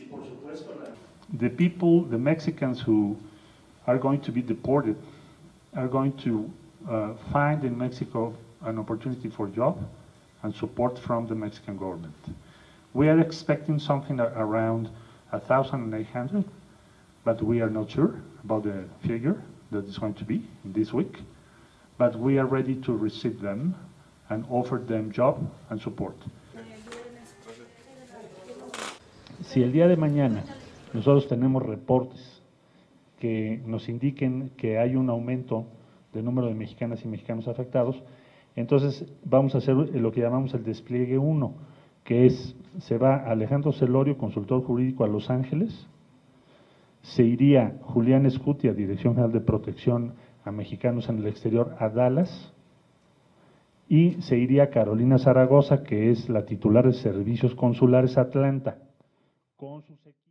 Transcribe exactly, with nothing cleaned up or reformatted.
The people, the Mexicans who are going to be deported, are going to uh, find in Mexico an opportunity for job and support from the Mexican government. We are expecting something around one thousand eight hundred, but we are not sure about the figure that is going to be in this week. But we are ready to receive them and offer them job and support. Si el día de mañana nosotros tenemos reportes que nos indiquen que hay un aumento del número de mexicanas y mexicanos afectados, entonces vamos a hacer lo que llamamos el despliegue uno, que es, se va Alejandro Celorio, consultor jurídico, a Los Ángeles, se iría Julián Escutia, Dirección General de Protección a Mexicanos en el Exterior, a Dallas, y se iría Carolina Zaragoza, que es la titular de Servicios Consulares, a Atlanta, con sus equipos.